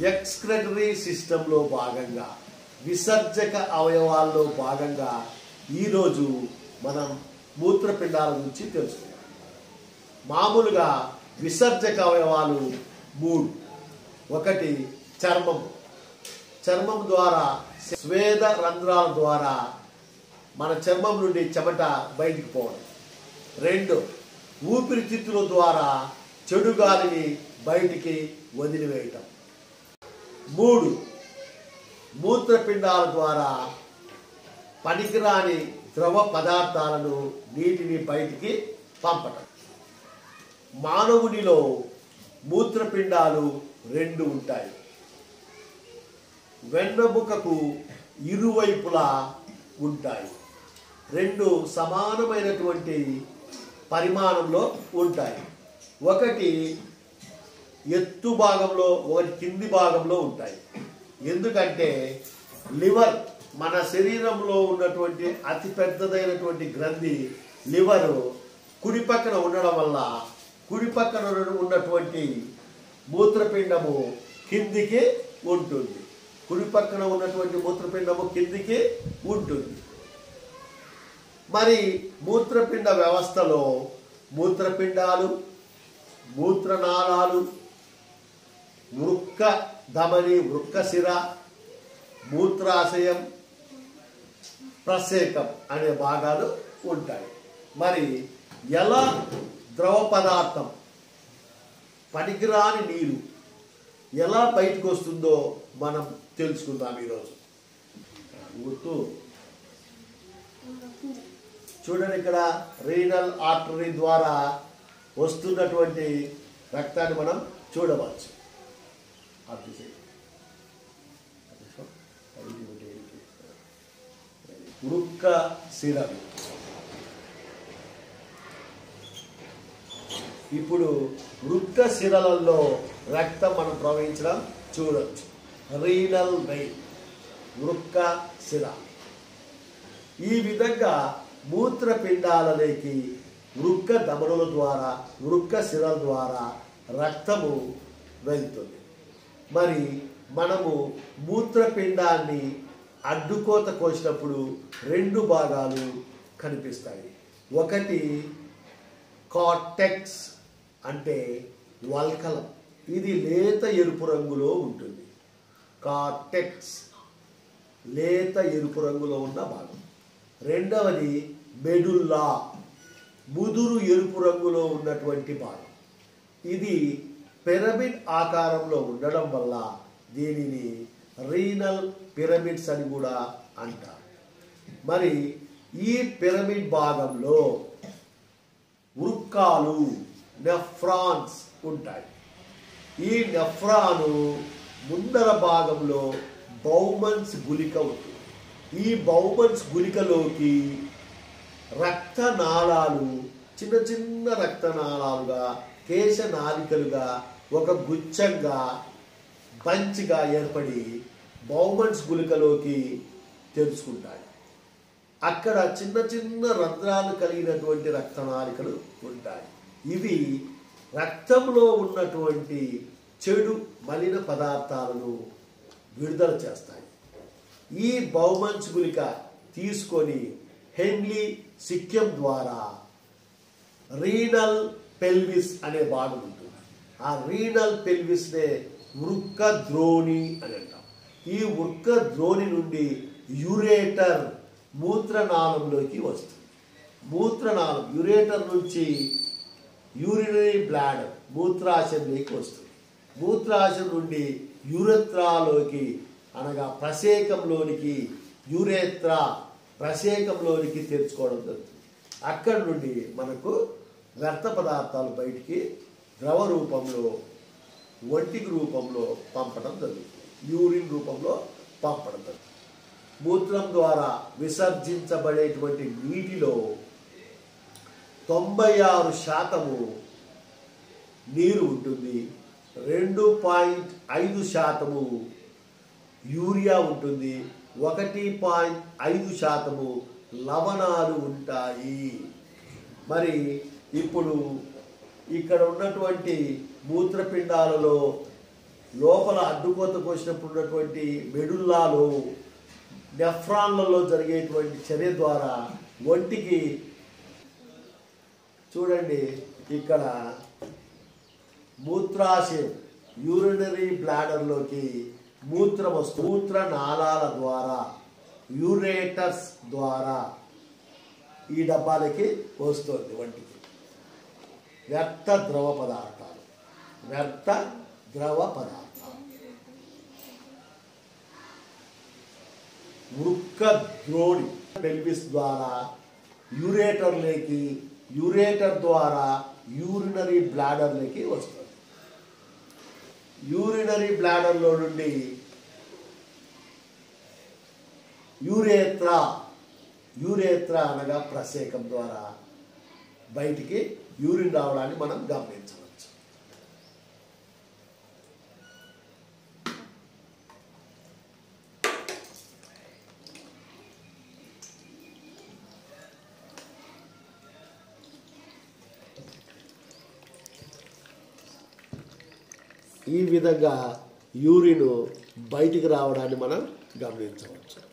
Excretory సిస్టంలో భాగంగా విసర్జక అవయవాల్లో భాగంగా ఈరోజు మనం మూత్రపిండాల గురించి తెలుసుకుందాం. మామూలుగా విసర్జక అవయవాలు 3. ఒకటి చర్మం ద్వారా స్వేద రంధ్రాల ద్వారా మన చర్మం నుండి చెమట బయటికి పోవడం. 2 ఊపిరితిత్తుల ద్వారా చెడు గాలిని బయటికి వదిలివేయటం. 3 మూత్రపిండాల ద్వారా పనికిరాని ద్రవ పదార్థాలను నీటిని బయటికి పంపటం. మానవునిలో మూత్రపిండాలు 2 ఉంటాయి. వెన్నెముకకు ఇరువైపులా ఉంటాయి. 2 సమానమైనటువంటి పరిమాణంలో ఉంటాయి. ఒకటి ఎత్తు భాగంలో, ఒకటి కింది భాగంలో ఉంటాయి. ఎందుకంటే లివర్ మన శరీరంలో ఉన్నటువంటి అతి పెద్దదైనటువంటి గ్రంథి లివరు కుడి పక్కన ఉండడం వల్ల కుడి పక్కన ఉన్నటువంటి మూత్రపిండము కిందికి ఉంటుంది. కుడి పక్కన ఉన్నటువంటి మూత్రపిండము కిందికి ఉంటుంది. మరి మూత్రపిండ వ్యవస్థలో మూత్రపిండాలు, మూత్రనాళాలు, వృక్క ధమని, వృక్కశిర, మూత్రాశయం, ప్రసేకం అనే భాగాలు ఉంటాయి. మరి ఎలా ద్రవ పదార్థం, పనికిరాని నీరు ఎలా బయటకు వస్తుందో మనం తెలుసుకుందాం ఈరోజు. చూడండి, ఇక్కడ రీనల్ ఆర్టరీ ద్వారా వస్తున్నటువంటి రక్తాన్ని మనం చూడవచ్చు. వృక్క శిరలు. ఇప్పుడు వృక్క శిరలలో రక్తం మనం ప్రవహించడం చూడవచ్చు. రీనల్ వెయిన్, వృక్క శిర. ఈ విధంగా మూత్రపిండాలలోకి వృక్క ధమనుల ద్వారా, వృక్క శిరల ద్వారా రక్తము వెళ్తుంది. మరి మనము మూత్రపిండాన్ని అడ్డుకోత కోసినప్పుడు 2 భాగాలు కనిపిస్తాయి. ఒకటి కార్టెక్స్ అంటే వల్కలం, ఇది లేత ఎరుపు రంగులో ఉంటుంది. కార్టెక్స్ లేత ఎరుపు రంగులో ఉన్న భాగం. రెండవది మెడుల్లా, ముదురు ఎరుపు రంగులో ఉన్నటువంటి భాగం. ఇది పిరమిడ్ ఆకారంలో ఉండడం వల్ల దీనిని రీనల్ పిరమిడ్స్ అని కూడా అంటారు. మరి ఈ పిరమిడ్ భాగంలో వృక్కాలు, నెఫ్రాన్స్ ఉంటాయి. ఈ నెఫ్రాను ముందర భాగంలో బౌమన్స్ గుళిక ఉంటుంది. ఈ బౌమన్స్ గుళికలోకి రక్తనాళాలు, చిన్న చిన్న రక్తనాళాలుగా, కేశనాళికలుగా, ఒక గుచ్చంగా, బంచ్గా ఏర్పడి బౌమన్స్ గుళికలోకి తెరుచుకుంటాయి. అక్కడ చిన్న చిన్న రంధ్రాలు కలిగినటువంటి రక్తనాళికలు ఉంటాయి. ఇవి రక్తంలో ఉన్నటువంటి చెడు మలిన పదార్థాలను విడుదల చేస్తాయి. ఈ బౌమన్స్ గుళిక తీసుకొని హెన్లీ సిక్యం ద్వారా రీనల్ పెల్విస్ అనే భాగం ఉంటుంది. ఆ రీనల్ పెల్విస్నే వృక్క ద్రోణి అని అంటాం. ఈ వృక్క ద్రోణి నుండి యురేటర్ మూత్రనాళంలోకి వస్తుంది. మూత్రనాళం యురేటర్ నుంచి యూరినరీ బ్లాడర్ మూత్రాశయంలోకి వస్తుంది. మూత్రాశయం నుండి యురెత్రాలోకి అనగా ప్రసేకంలోనికి, యురేత్రా ప్రసేకంలోనికి తెరుచుకోవడం జరుగుతుంది. అక్కడి నుండి మనకు వ్యర్థ పదార్థాలు బయటికి ద్రవ రూపంలో, ఒంటికి రూపంలో పంపడం జరుగుతుంది. యూరిన్ రూపంలో పంపడం జరుగుతుంది. మూత్రం ద్వారా విసర్జించబడేటువంటి నీటిలో 96% నీరు ఉంటుంది. 2.5% యూరియా ఉంటుంది. 1.5% లవణాలు ఉంటాయి. మరి ఇప్పుడు ఇక్కడ ఉన్నటువంటి మూత్రపిండాలలో లోపల అడ్డుకోతకు వచ్చినప్పుడు ఉన్నటువంటి మెడుల్లాలు నెఫ్రాన్లలో జరిగేటువంటి చర్య ద్వారా ఒంటికి చూడండి ఇక్కడ మూత్రాశయం యూరినరీ బ్లాడర్లోకి మూత్రం వస్తుంది. మూత్ర నాళాల ద్వారా యూరేటర్స్ ద్వారా ఈ డబ్బాలకి వస్తుంది ఒంటికి. వ్యర్థ ద్రవ పదార్థాలు వృక్క ద్రోణి పెల్విస్ ద్వారా యూరేటర్లోకి, యూరేటర్ ద్వారా యూరినరీ బ్లాడర్లోకి వస్తుంది. యూరినరీ బ్లాడర్లో నుండి యూరేత్రా అనగా ప్రసేకం ద్వారా బయటికి యూరిన్ రావడాన్ని మనం గమనించవచ్చు. ఈ విధంగా యూరిన్ బయటికి రావడాన్ని మనం గమనించవచ్చు.